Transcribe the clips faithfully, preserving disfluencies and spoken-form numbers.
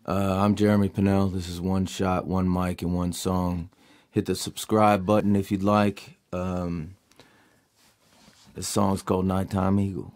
Uh, I'm Jeremy Pinnell. This is One Shot, One Mic, and One Song. Hit the subscribe button if you'd like. Um, the song's called Nigh Time Eagle.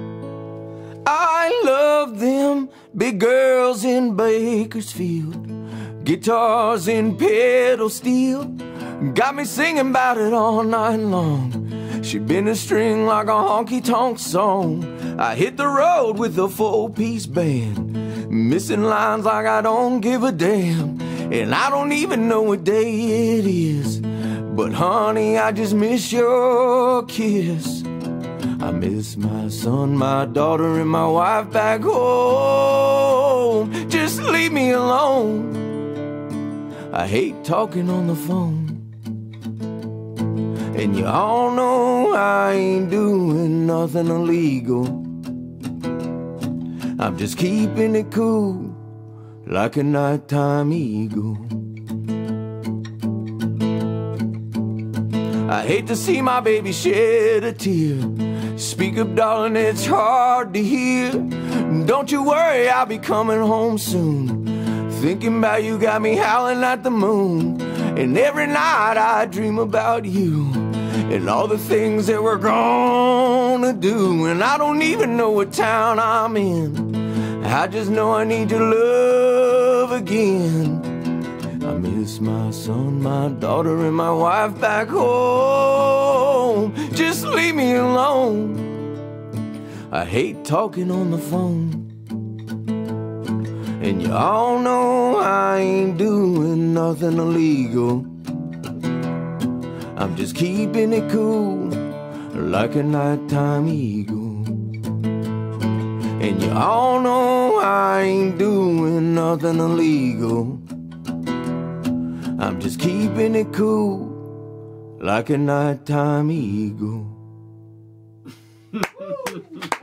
I love them big girls in Bakersfield, guitars in pedal steel, got me singing about it all night long. She been a string like a honky tonk song. I hit the road with a four-piece band, missing lines like I don't give a damn. And I don't even know what day it is, but honey, I just miss your kiss. I miss my son, my daughter, and my wife back home. Just leave me alone. I hate talking on the phone. And you all know I ain't doing nothing illegal. I'm just keeping it cool, like a nighttime eagle. I hate to see my baby shed a tear. Speak up, darling, it's hard to hear. Don't you worry, I'll be coming home soon. Thinking about you got me howling at the moon. And every night I dream about you and all the things that we're gonna do. And I don't even know what town I'm in, I just know I need your love again. I miss my son, my daughter, and my wife back home. Just leave me alone. I hate talking on the phone. And you all know I ain't doing nothing illegal. I'm just keeping it cool, like a nighttime eagle. And you all know I ain't doing nothing illegal. I'm just keeping it cool, like a nighttime eagle.